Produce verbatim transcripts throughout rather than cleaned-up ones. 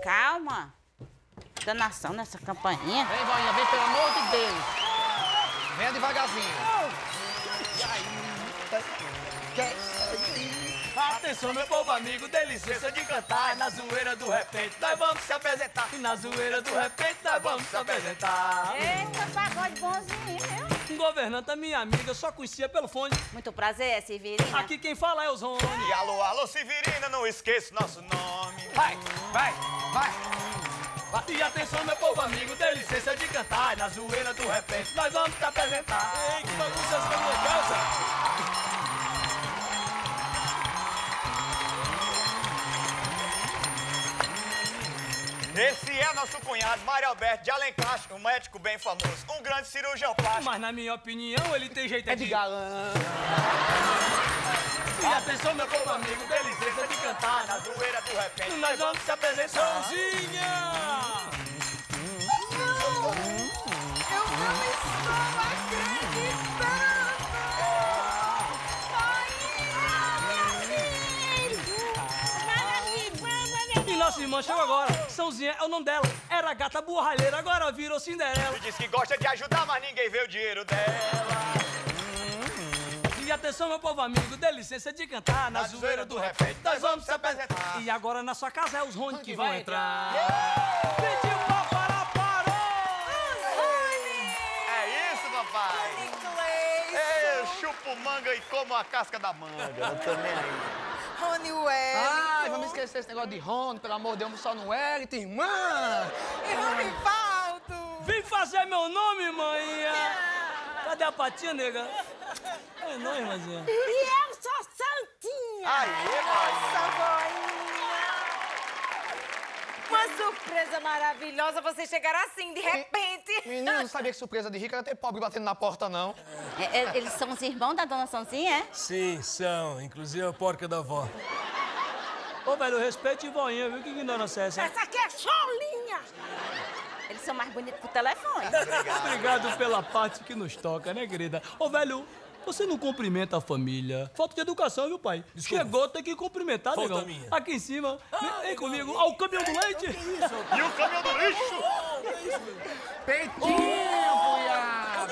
calma. Danação nessa campainha. Vem, voinha, vem, pelo amor de Deus. Venha devagarzinho. Atenção, meu povo amigo, dê licença de cantar. Na zoeira do repente, nós vamos se apresentar. E na zoeira do repente, nós vamos se apresentar. Eita, pagode bonzinho, viu? Governanta, minha amiga, só conhecia pelo fone. Muito prazer, Severina. Aqui quem fala é o Zone. E alô, alô, Severina, não esqueça nosso nome. Vai, vai, vai. E atenção, meu povo amigo, dê licença de cantar. Na zoeira do repente, nós vamos se apresentar. Ei, que bagunça essa minha calça. Esse é nosso cunhado, Mário Alberto de Alencar, um médico bem famoso, um grande cirurgião plástico. Mas na minha opinião, ele tem jeito É de galã. E atenção, meu povo amigo, dê licença de cantar. Na zoeira do repente, Nós vamos se apresentar. Sozinha! Eu não estou acreditando! E nossa irmã chegou agora. Sãozinha é o nome dela. Era gata borralheira, agora virou Cinderela. E diz que gosta de ajudar, mas ninguém vê o dinheiro dela. E atenção, meu povo amigo, dê licença de cantar. Na, Na zoeira do repente, nós vamos se apresentar. E agora na sua casa é os Rony que, que vão entrar. Pediu pra parar, parou! É isso, papai. Eu chupo manga e como a casca da manga. Eu tô nem aí. Rony Wellington. Ai, vamos esquecer esse negócio de Rony, pelo amor de Deus, só no Wellington, irmã. E Ronivaldo. Vem fazer meu nome, mãe. Cadê a patinha, nega? É nóis, irmãzinha. E eu sou Santinha. Aê, mãe. Uma surpresa maravilhosa, vocês chegaram assim, de repente. Menino, não sabia que surpresa de rica era ter pobre batendo na porta, não. É, é, eles são os irmãos da dona Sãozinha, é? Sim, são. Inclusive a porca da avó. Ô, velho, respeite voinha, viu? Que ignorância é essa? Essa aqui é Cholinha. Eles são mais bonitos pro telefone. Obrigado pela parte que nos toca, né, querida? Ô, velho, você não cumprimenta a família. Falta de educação, viu, pai? Desculpa. Chegou, tem que cumprimentar, Falta negão. minha. Aqui em cima. Ah, vem, vem legal, comigo. legal. Ao caminhão do leite. E o caminhão do lixo? Peitinho, cunhado.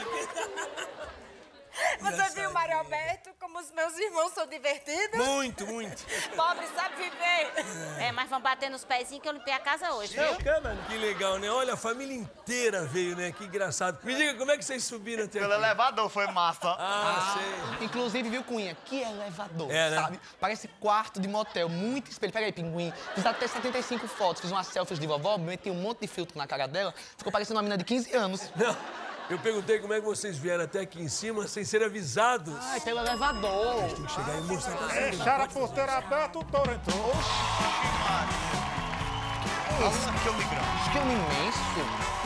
Você viu, Mário Alberto, como os meus irmãos são divertidos? Muito, muito. Pobre sabe viver. É, mas vão bater nos pezinhos que eu limpei a casa hoje, É viu? o quê, velho? Que legal, né? Olha, a família inteira veio, né? Que engraçado. Me diga, como é que vocês subiram até Pelo aqui? elevador, foi massa. Ah, sei. Inclusive, viu, Cunha? Que elevador, É, né? sabe? Parece quarto de motel, muito espelho. Pega aí, pinguim. Fiz até setenta e cinco fotos, fiz umas selfies de vovó, meti um monte de filtro na cara dela. Ficou parecendo uma menina de quinze anos. Não, eu perguntei como é que vocês vieram até aqui em cima sem ser avisados. Ai, pelo elevador. Tem que chegar e mostrar pra vocês. Deixaram a porteira aberta, o touro entrou. Nossa, que homem grande. Acho que é um imenso.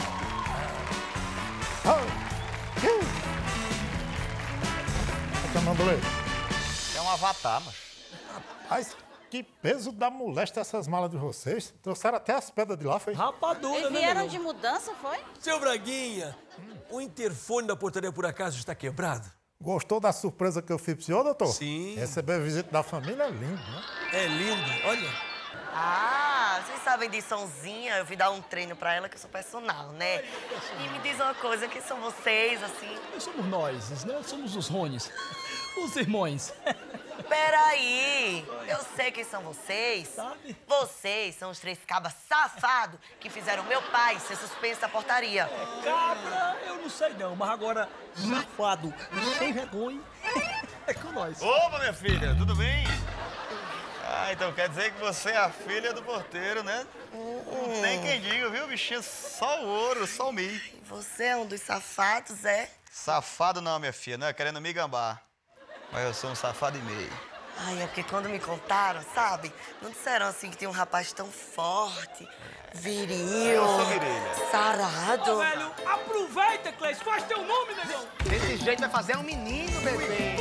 Tá chamando ele. É um avatar, mas... Rapaz, que peso da molesta essas malas de vocês. Trouxeram até as pedras de lá, foi? Rapadura, Eles né, vieram negão? de mudança, foi? Seu Braguinha, o interfone da portaria por acaso está quebrado? Gostou da surpresa que eu fiz pro senhor, doutor? Sim. Receber a visita da família é lindo, né? É lindo, olha. Ah, vocês sabem de Sonzinha? Eu vim dar um treino pra ela, que eu sou personal, né? E me diz uma coisa, quem são vocês, assim? Somos nós, né? Somos os Rones. Os irmãos. Peraí, eu sei quem são vocês. Sabe? Vocês são os três cabas safados que fizeram meu pai ser suspenso da portaria. Cabra, eu não sei não, mas agora, safado, sem vergonha, é com nós. Opa, minha filha, tudo bem? Ah, então quer dizer que você é a filha do porteiro, né? Não tem quem diga, viu, bichinho? Só o ouro, só o milho. Você é um dos safados, é? Safado não, minha filha, não é querendo me gambar. Mas eu sou um safado e meio. Ai, é porque quando me contaram, sabe? Não disseram assim que tem um rapaz tão forte, viril, Eu sou virilha. sarado. Ô, velho, aproveita, Cleiton, faz teu nome, negão. Desse jeito vai fazer um menino, bebê.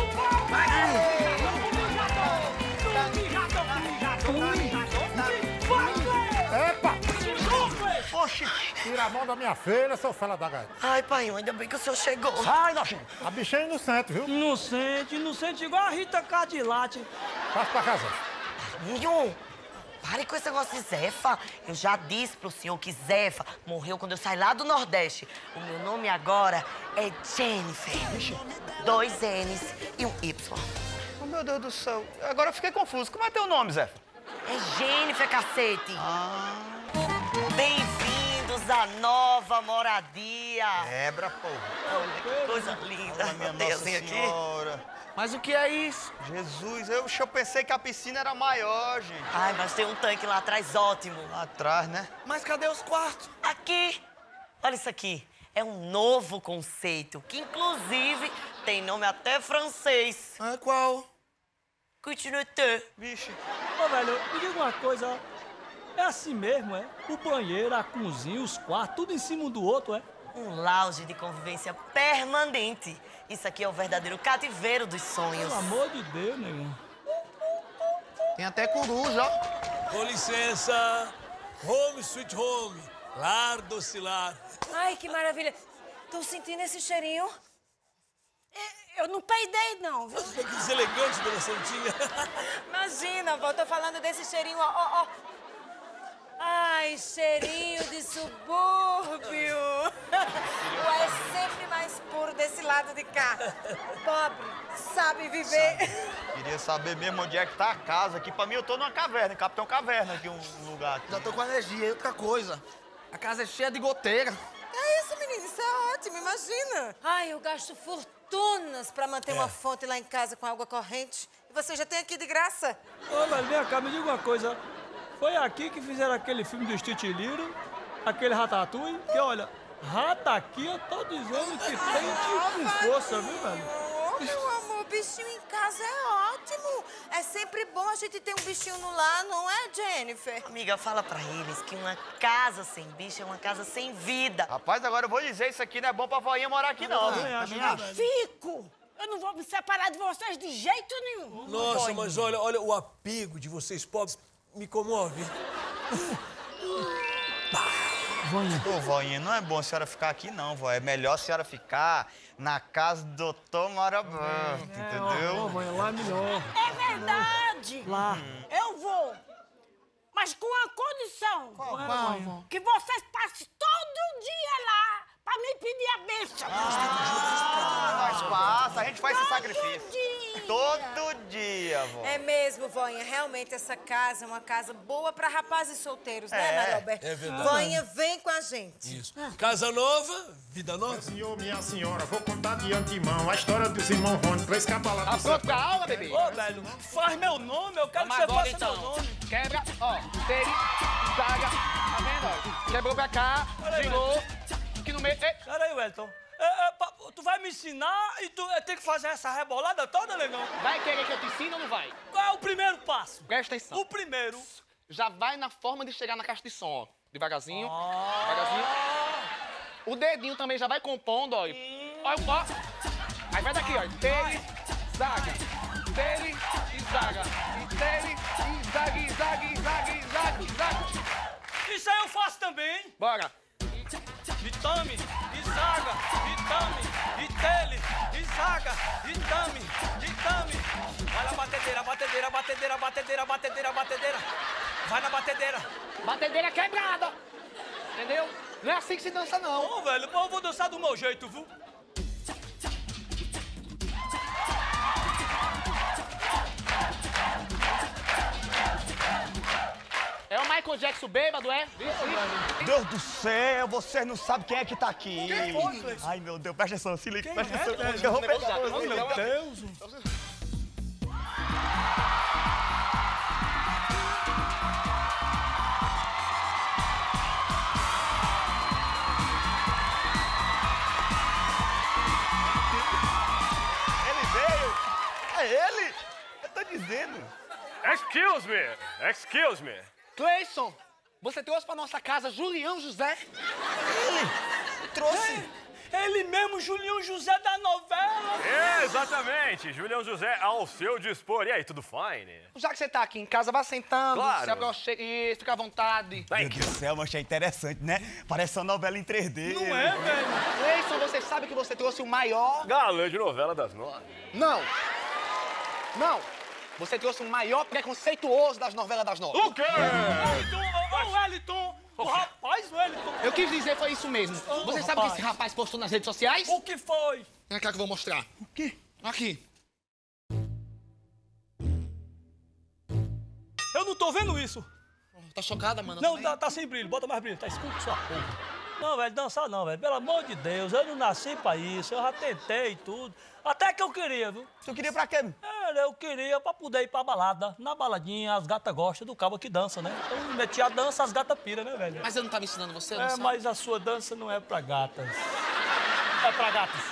Epa! Oxi! Tira a mão da minha filha, seu fela da gaita. Ai, pai, ainda bem que o senhor chegou. Sai, nojento! A bicha é inocente, viu? Inocente, inocente igual a Rita Cadillac. Passa pra casa. Nenhum. Pare com esse negócio de Zefa. Eu já disse pro senhor que Zefa morreu quando eu saí lá do Nordeste. O meu nome agora é Jennifer. Dois N's e um Y. Oh, meu Deus do céu. Agora eu fiquei confuso. Como é teu nome, Zé? É Jennifer, cacete. Ah. Bem-vindos à nova moradia. Quebra, porra. Olha que coisa linda. Olha, minha Tem Nossa assim aqui. Senhora. Mas o que é isso? Jesus, eu, eu pensei que a piscina era maior, gente. Ai, mas tem um tanque lá atrás ótimo. Lá atrás, né? Mas cadê os quartos? Aqui. Olha isso aqui. É um novo conceito, que inclusive tem nome até francês. Ah, qual? Coutinete. Vixe. Ô, velho, me diga uma coisa. É assim mesmo, é? O banheiro, a cozinha, os quartos, tudo em cima um do outro, é? Um lounge de convivência permanente. Isso aqui é o verdadeiro cativeiro dos sonhos. Pelo amor de Deus, negão. Tem até coruja, ó. Com licença. Home sweet home. Lar docilar. Ai, que maravilha. Tô sentindo esse cheirinho. É, eu não peidei, não, viu? Que deselegante, dona Santinha. Imagina, vó, tô falando desse cheirinho, ó, ó, ó. Ai, cheirinho de subúrbio. O ar é sempre mais puro desse lado de cá. Pobre, sabe viver. Queria saber mesmo onde é que tá a casa aqui. Pra mim, eu tô numa caverna, Capitão Caverna aqui, um lugar aqui. Já tô com alergia. E outra coisa, a casa é cheia de goteira. É isso, menino, isso é ótimo, imagina. Ai, eu gasto fortunas pra manter uma fonte lá em casa com água corrente. E você já tem aqui de graça. Ô, velho, vem cá, me diga uma coisa. Foi aqui que fizeram aquele filme do Stitch Little, aquele Ratatouille, que olha, rata aqui eu tô dizendo que tem tipo com força, viu, velho? Oh, meu amor, bichinho em casa é ótimo. É sempre bom a gente ter um bichinho no lar, não é, Jennifer? Amiga, fala pra eles que uma casa sem bicho é uma casa sem vida. Rapaz, agora eu vou dizer, isso aqui não é bom pra voinha morar aqui, não. Também viu? acho, né, velho? Fico! Eu não vou me separar de vocês de jeito nenhum. Nossa, mas olha, olha, o apego de vocês pobres me comove. Ô, voinha, não é bom a senhora ficar aqui, não, vó. É melhor a senhora ficar na casa do doutor Maraberto, entendeu? Ó, mãe, lá é melhor. É verdade. Lá. Eu vou. Mas com a condição Qual, vó? que vocês passem todo dia lá pra me pedir a bênção. Ah, nós passa, a gente faz esse sacrifício. dia. Todo dia, vó. É mesmo, Voinha. Realmente, essa casa é uma casa boa pra rapazes solteiros, né, É, Maria Alberto? é verdade. Voinha, vem com a gente. Isso. Casa nova, vida nova. Senhor, minha senhora, vou contar de antemão a história dos irmãos Rony, três cabalas. Tá pronto pra aula, bebê? Ô, velho, faz meu nome, eu quero Vamos que você agora, faça então. meu nome. Quebra, ó, teve, zaga, tá vendo, ó? Quebrou pra cá, Olha aí, girou, aqui no meio, ei. Peraí, Wellington. É, é, pa- tu vai me ensinar e tu é, tem que fazer essa rebolada toda, negão? Vai querer que eu te ensine ou não vai? Qual é o primeiro passo? Presta atenção. O primeiro. Já vai na forma de chegar na caixa de som, ó. Devagarzinho, Ah. devagarzinho. O dedinho também já vai compondo, ó. Ó, ó. Aí vai daqui, ó. Tele, zaga. Tele e zaga. E tele e zaga, e zaga, e zaga, e zaga, e zaga. Isso aí eu faço também. Bora. Itame, Isaga, Itame, Itele, Isaga, Itame, Itame. Vai na batedeira, batedeira, batedeira, batedeira, batedeira, batedeira. Vai na batedeira. Batedeira quebrada. Entendeu? Não é assim que se dança, não. Ô, velho, eu vou dançar do meu jeito, viu? É o Michael Jackson bêbado, é? Deus do céu, vocês não sabem quem é que tá aqui. Ai, meu Deus, presta atenção, se liga, presta atenção. Eu vou pegar Oh, você. meu Deus. Ele veio. É ele? Eu tô dizendo. Excuse me! Excuse me! Cleison, você trouxe pra nossa casa Julião José? Ele trouxe. Ele mesmo, Julião José da novela. É, exatamente! Julião José ao seu dispor. E aí, tudo fine? Já que você tá aqui em casa, vá sentando, Claro. se abroche... Isso, fica à vontade. Meu Deus do céu, mas é interessante, né? Parece uma novela em três D. Não é, velho? Cleison, você sabe que você trouxe o maior... Galã de novela das nove. Não. Não. Você trouxe o maior preconceituoso das novelas das nove. O quê? Ô, Wellington! O rapaz, Wellington! Eu quis dizer foi isso mesmo. Oh, Você sabe o que esse rapaz postou nas redes sociais? O que foi? Vem cá que eu vou mostrar. O quê? Aqui. Eu não tô vendo isso. Tá chocada, mano? Não, tá, tá sem brilho. Bota mais brilho. Tá escuro que sua porra. Não, velho, dançar não, velho. Pelo amor de Deus, eu não nasci pra isso. Eu já tentei tudo. Até que eu queria, viu? Tu queria pra quê? É, eu queria pra poder ir pra balada. Na baladinha, as gatas gostam do cabo que dança, né? Então, meti a dança, as gatas piram, né, velho? Mas eu não tava ensinando você, não É, sabe? mas a sua dança não é pra gatas. É pra gatos.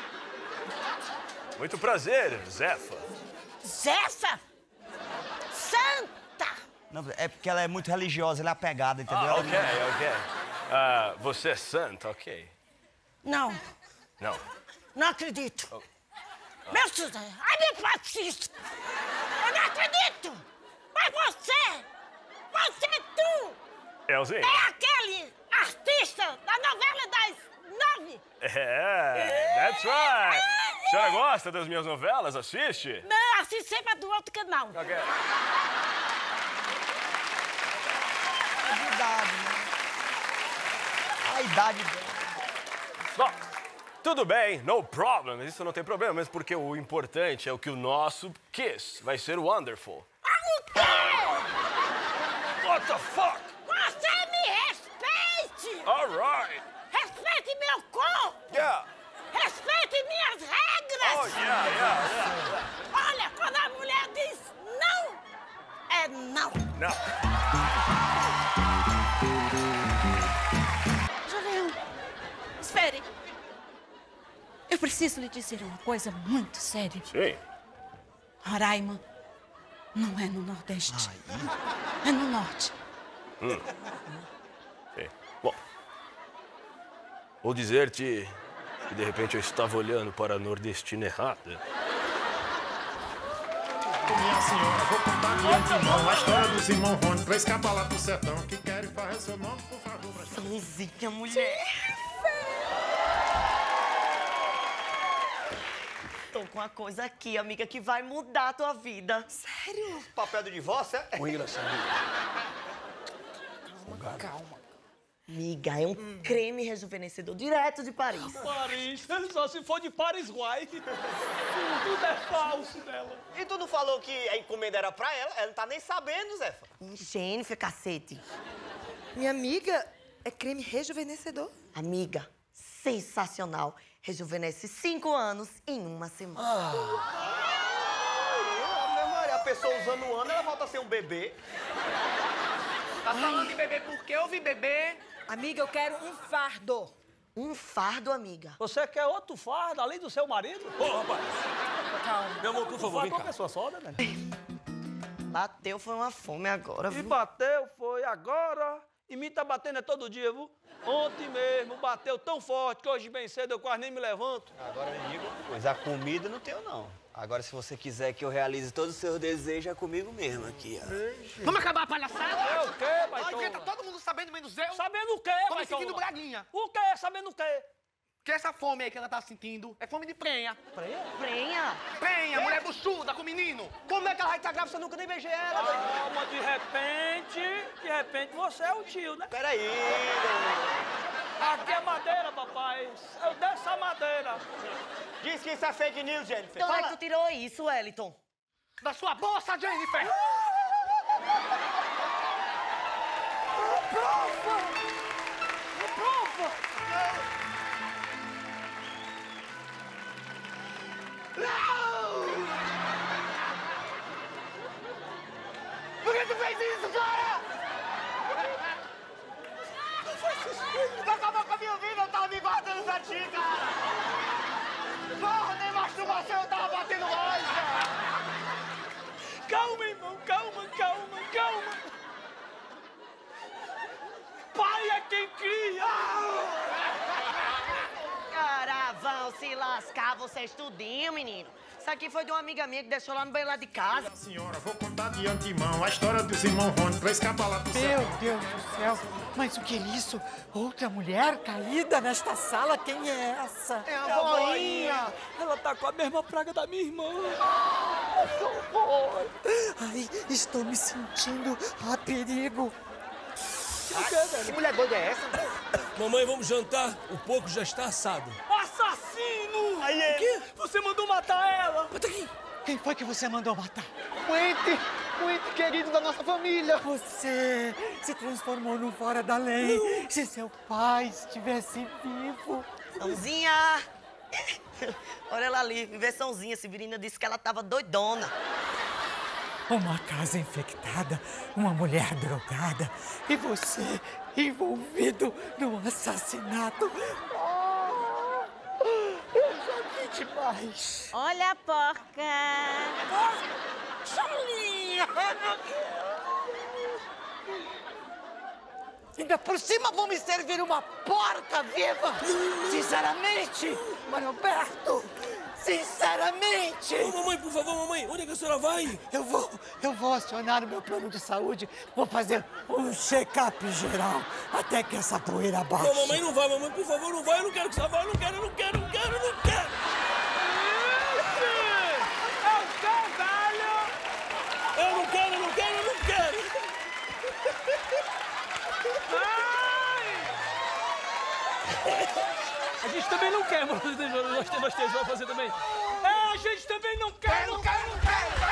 Muito prazer, Zefa. Zefa? Santa! Não, é porque ela é muito religiosa, ela é apegada, entendeu? Ah, ok, ok. Ah, você é santa, ok. Não, Não. não acredito. Meu José, ai, me faça isso. Eu não acredito. Mas você, você é tu. Elzinho? É aquele artista da novela das nove. É, that's right. A senhora gosta das minhas novelas? Assiste? Não, assim sempre é do outro canal. Ok. É verdade, né? A idade dela. Bom, tudo bem, no problem. Isso não tem problema, mas porque o importante é o que o nosso Kiss vai ser wonderful. Ah, o quê? What the fuck? Você me respeite. All right. Respeite meu corpo. Yeah. Respeite minhas regras. Oh, yeah, yeah, yeah. Olha, quando a mulher diz não, é não. Não. Julião, espere. Eu preciso lhe dizer uma coisa muito séria. Sim. Roraima não é no Nordeste. É no Norte. Hum. Sim. Bom, vou dizer-te que de repente eu estava olhando para a nordestina errada. Minha senhora, vou contar aqui de irmão, a história dos irmãos Rony, três cabas lá pro sertão, que querem fazer seu nome, por favor. Sãozinha, mulher. Tô com uma coisa aqui, amiga, que vai mudar a tua vida. Sério? Papel do divórcio, é? O engraçado. Calma, calma. Amiga, é um hum. creme rejuvenescedor direto de Paris. Paris, só se for de Paraguai. Tudo é falso dela. E tu não falou que a encomenda era pra ela? Ela não tá nem sabendo, Zefa. Jennifer, cacete. Minha amiga, é creme rejuvenescedor? Amiga, sensacional. Rejuvenesce cinco anos em uma semana. Ah. Ave Maria, a pessoa usando um ano, ela volta a ser um bebê. Tá falando de bebê porque eu vi bebê. Amiga, eu quero um fardo. Um fardo, amiga? Você quer outro fardo, além do seu marido? Ô, oh, rapaz. Calma. Meu amor, por favor, vem cá. Uma pessoa só, né? Bateu, foi uma fome agora, viu? E bateu, foi agora. E mim tá batendo é todo dia, viu? Ontem mesmo bateu tão forte que hoje bem cedo eu quase nem me levanto. Agora, amigo, pois a comida não tenho, não. Agora, se você quiser que eu realize todos os seus desejos, é comigo mesmo aqui, ó. Vamos acabar a palhaçada? É o quê, baitola? Ai, tá todo mundo sabendo, menos eu. Sabendo o quê, Tô me baitola? sentindo braguinha. O quê? Sabendo o quê? Que essa fome aí que ela tá sentindo é fome de prenha. Prenha? Prenha? Prenha, mulher buchuda com menino. Como é que ela vai estar grávida se eu nunca nem beijei ela? Calma, de repente, de repente você é o tio, né? Peraí, Aqui é madeira, papai. Eu desço a madeira. Diz que isso é fake news, Jennifer. Então, onde é que tu tirou isso, Wellington? Da sua bolsa, Jennifer. Prova! Prova! Por que tu fez isso, cara? Não faz isso. Tu acabou com a minha vida, eu tava me guardando pra ti, cara. Porra, nem masturbação eu tava batendo mais, cara. Calma, irmão, calma, calma, calma. Pai é quem cria. lascar vocês tudinho, menino. Isso aqui foi de uma amiga minha que deixou lá no banheiro lá de casa. Senhora, vou contar de antemão a história do Simão Rony, três capas lá pro céu. Meu Deus do céu, mas o que é isso? Outra mulher caída nesta sala? Quem é essa? É a voinha. Ela tá com a mesma praga da minha irmã. Ai, estou me sentindo a perigo. Que mulher doida é essa? Mamãe, vamos jantar. O porco já está assado. Assassino! Aí é. O quê? Você mandou matar ela? Mata quem? Quem foi que você mandou matar? O ente, o ente querido da nossa família. Você se transformou no fora da lei. Não. Se seu pai estivesse vivo. Sãozinha! Olha ela ali, inversãozinha. Severina disse que ela tava doidona. Uma casa infectada, uma mulher drogada e você envolvido num assassinato. Oh, eu já vi demais. Olha a porca. Charlinha! Ainda por cima vão me servir uma porca viva? Sinceramente, Maroberto! Sinceramente! Ô, mamãe, por favor, mamãe, onde é que a senhora vai? Eu vou, eu vou acionar o meu plano de saúde, vou fazer um check-up geral até que essa poeira baixe. Não, mamãe, não vai, mamãe, por favor, não vai, eu não quero que você vá, eu não quero, eu não quero, eu não quero, eu não quero! Eu não quero, eu não quero, eu não quero! A gente também não quer, mas nós, nós três vamos fazer também. É, a gente também não quer, não quer, não quer, não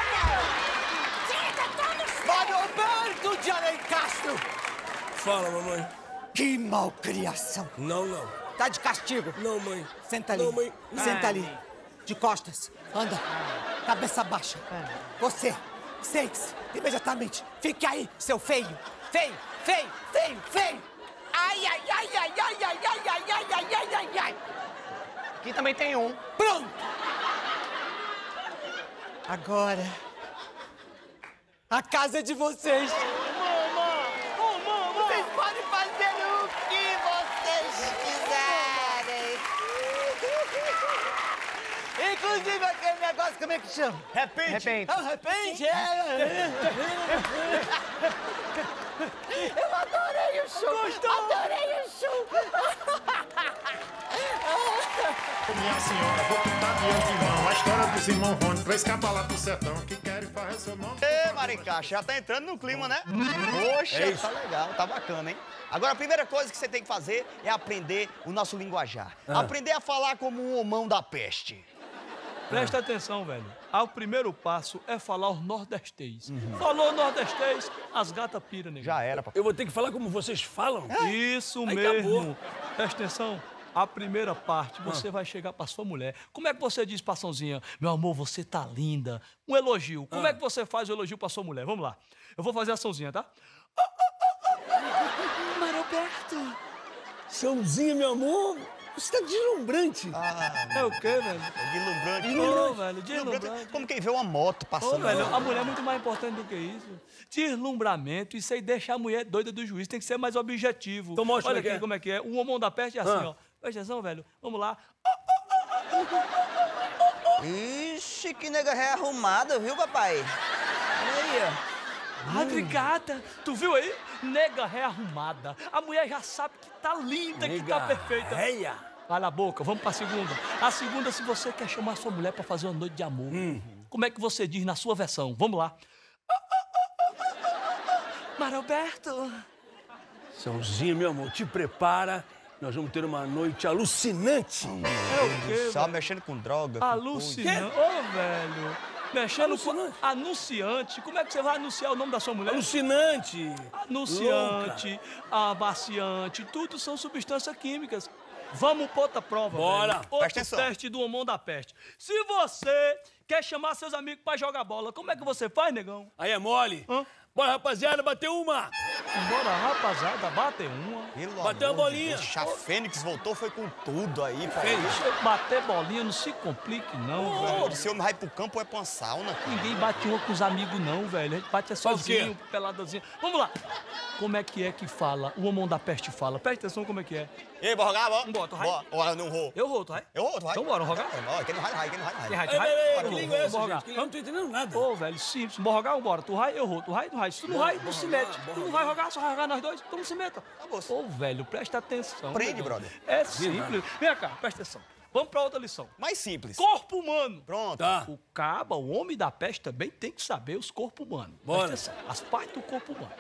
quer! Maroberto de Alencastro! Fala, mamãe. Que malcriação! Não, não. Tá de castigo. Não, mãe. Senta ali. Não, mãe. Senta ali. De costas. Anda. Cabeça baixa. Você, sente-se imediatamente. Fique aí, seu feio. Feio, feio, feio, feio. Ai, ai, ai, ai, ai, ai, ai, ai, ai, ai, ai, ai, ai. Aqui também tem um. Pronto. Agora, a casa é de vocês. Mamãe! Oh, mamãe! Vocês podem fazer o que vocês quiserem. Inclusive aquele negócio, como é que chama? Repente. Repente. É o repente? É. Eu adorei o show. Gostou? Adorei o show. Minha senhora, vou contar de antemão a história do Simão Rony, três capas lá pro sertão, que querem fazer seu nome. Ê, Maricacha, já tá entrando no clima, né? Poxa, É tá legal, tá bacana, hein? Agora, a primeira coisa que você tem que fazer é aprender o nosso linguajar. Ah. Aprender a falar como um homão da peste. Presta atenção, velho. Ah, o primeiro passo é falar o nordestês. Falou nordestês, as gatas piram, nego. Já era, papai. Eu vou ter que falar como vocês falam? Isso Aí mesmo. acabou. Presta atenção. A primeira parte, você vai chegar pra sua mulher. Como é que você diz pra Sãozinha? Meu amor, você tá linda. Um elogio. Como Ah. é que você faz o elogio pra sua mulher? Vamos lá. Eu vou fazer a Sãozinha, tá? Maroberto. Sãozinha, meu amor, você tá deslumbrante. É o quê, velho? Deslumbrante. Ô, velho, deslumbrante. Como quem vê uma moto Ô, passando. velho, a mulher é muito mais importante do que isso. Deslumbramento, isso aí deixa a mulher doida do juiz, tem que ser mais objetivo. Então mostra Olha como é aqui que é. como é que é. O homão da peste é assim, Ah. ó. Presta atenção, velho. Vamos lá. Ixi, que nega rearrumada, viu, papai? Olha aí, ó. Obrigada. Tu viu aí? Nega rearrumada. A mulher já sabe que tá linda, que tá Nega perfeita. réia. Cala a boca, vamos pra segunda. A segunda, se você quer chamar sua mulher pra fazer uma noite de amor. Como é que você diz na sua versão? Vamos lá. Maroberto. Sãozinha, meu amor, te prepara. Nós vamos ter uma noite alucinante. É o quê, Só velho? mexendo com droga. com Alucinante. Ô, velho. Mexendo Alucinante. com... Anunciante. Como é que você vai anunciar o nome da sua mulher? Alucinante. Anunciante, amaciante, tudo são substâncias químicas. Vamos pôr outra prova, Bora. velho. Outro Presta atenção. teste do homão da peste. Se você quer chamar seus amigos pra jogar bola, como é que você faz, negão? Aí é mole. Hã? Bora, rapaziada, bater uma. Bora, rapaziada, bate uma. Pelo Bateu amor a de bolinha. Deus, a Fênix voltou, foi com tudo aí, pai. Bater bolinha, não se complique, não, velho. Pô, esse homem vai pro campo ou é pra uma sauna, cara? Ninguém bate uma com os amigos, não, velho. A gente bate é Faz o quê? sozinho, peladozinho. Vamos lá. como é que é que fala, o homem da peste fala. Presta atenção como é que é. Ei, bora rogar, bora? Bora, tu vai? Bora, bora, não vou. Eu vou, tu vai? Eu vou, tu vai? Então bora, rogar? Bora, quem não vai, vai, quem não vai, vai. Quem vai, tu Ei, vai? ei, ei, Bora, que eu língua é vou, essa, vou rogar. gente? Que- Eu não tô entendendo nada. Ô, velho, simples. Bora rogar, bora. Tu vai, eu vou. Tu vai, tu vai. Se tu não vai, não se mete. Tu não vai rogar, só vai rogar nós dois. Então não se meta. Ô, velho, presta atenção. Aprende, meu brother. É simples. Vem cá, presta atenção. Vamos pra outra lição. Mais simples. Corpo humano. Pronto. Tá. O caba, o homem da peste, também tem que saber os corpos humanos. Bora. Presta atenção. As partes do corpo humano.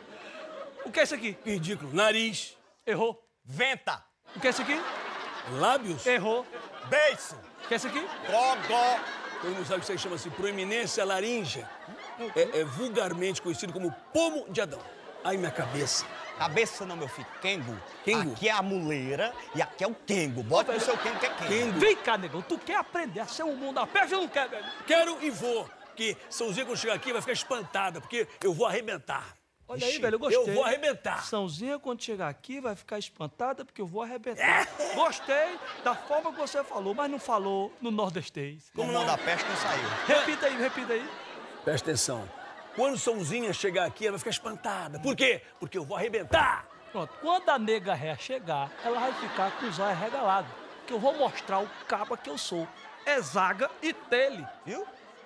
O que é isso aqui? Ridículo. Nariz. Errou. Venta. O que é isso aqui? Lábios. Errou. Beiço. O que é isso aqui? Gogó. Todo mundo sabe que isso aí chama-se proeminência laríngea. É, é vulgarmente conhecido como pomo de Adão. Ai, minha cabeça. Cabeça não, meu filho. Kengo. Kengo? Aqui é a muleira e aqui é o Kengo. Bota no seu Kengo que é Kengo. Kengo. Vem cá, negão. Tu quer aprender a ser um mundo da peste ou não quer, velho? Quero e vou. Porque Sãozinha, quando chegar aqui, vai ficar espantada, porque eu vou arrebentar. Olha aí, Ixi, velho, eu gostei. Eu vou arrebentar. Sãozinha, quando chegar aqui, vai ficar espantada porque eu vou arrebentar. Gostei da forma que você falou, mas não falou no nordestês. Como não da peste não saiu. Repita aí, repita aí. Presta atenção. Quando Sãozinha chegar aqui, ela vai ficar espantada. Por quê? Porque eu vou arrebentar. Pronto, quando a nega ré chegar, ela vai ficar com os olhos arregalados. Que eu vou mostrar o caba que eu sou. É zaga e tele. Viu?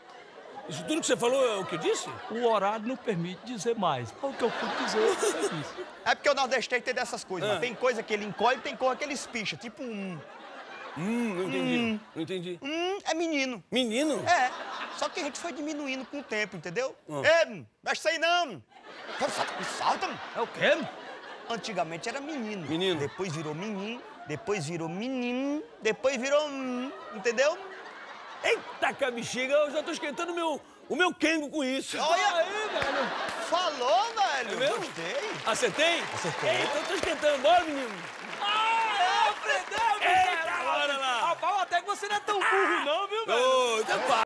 Isso tudo que você falou é o que disse? O horário não permite dizer mais. O que eu pude dizer, eu disse. É porque o nordestino tem dessas coisas. Ah. Mas tem coisa que ele encolhe e tem coisa que ele espicha. Tipo um... Hum, não entendi. Hum. Não entendi. Hum, é menino. Menino? É. Só que a gente foi diminuindo com o tempo, entendeu? Ah. É, mexe isso aí não. Salta, salta. É o quê? Antigamente era menino. Menino. Depois virou menino, depois virou menino, depois virou... Hum, entendeu? Eita, que bexiga, eu já tô esquentando meu, o meu Kengo com isso. Olha aí, velho. Falou, velho. É mesmo? Gostei. Acertei? Acertou. Eita, eu tô esquentando. Bora, menino. Ah, aprendeu, Eita, bora lá. Rapaz, até que você não é tão burro não, viu, velho? Ô, então